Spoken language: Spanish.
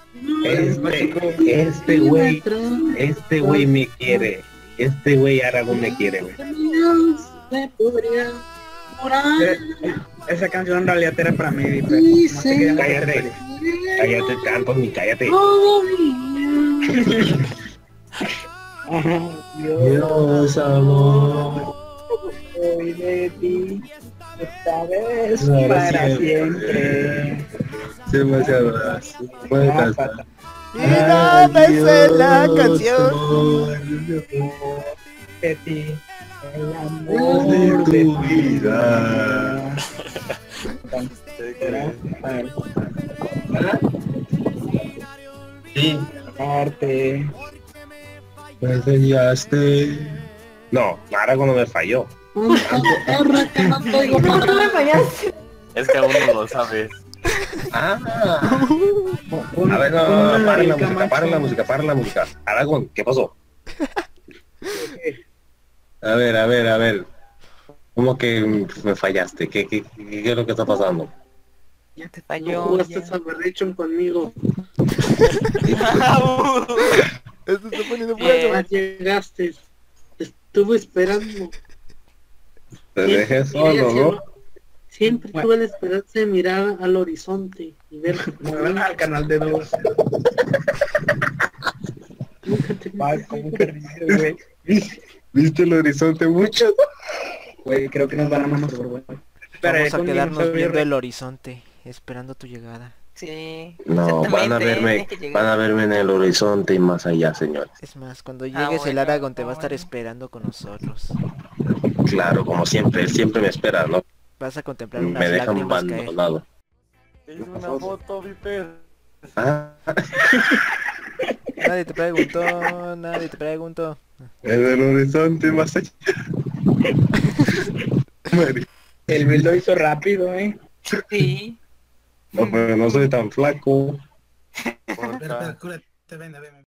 Este güey me quiere. Este güey Aragón me quiere, güey. Esa canción en realidad era para mí, pero no te quería meter Cállate. feliz. Cállate, Anthony, cállate. Dios, amor. Soy de ti, esta vez Para para siempre. siempre. Demasiado. Puede cantar. Y no me sé la canción. Amor, De ti, el amor amor de de tu tu vida. Sí, Arte. me enseñaste. No, Aragón no me falló. Es que aún no lo sabes. Ah. A ver, no, para la música. Aragón, ¿qué pasó? A ver. ¿Cómo que me fallaste? ¿Qué es lo que está pasando? Ya te No falló. jugaste Salvation conmigo. Esto está poniendo No bueno. llegaste. Estuve esperando. Te dejé solo, ¿no? Siempre tuve la esperanza de mirar al horizonte y ver. Muevan al canal de 2. Nunca te ¿Cómo que ríes, güey? ¿Viste el horizonte mucho? Güey, creo que nos van a matar, güey. Vamos a quedarnos viendo el horizonte, esperando tu llegada. Sí. No, van a verme, tienes que llegar. van a verme en el horizonte y más allá, señores. Es más, cuando llegues el bueno, Aragón te va a estar bueno. esperando con nosotros. Claro, como siempre, él siempre me espera, ¿no? Vas a contemplar unas Me dejan lágrimas caer. abandonado. Te hice una foto, Viper. Ah, Nadie te preguntó, nadie te preguntó. en el horizonte más allá. El Bill lo hizo rápido, Sí. No, pero no soy tan flaco. Espera, cúrate, ven.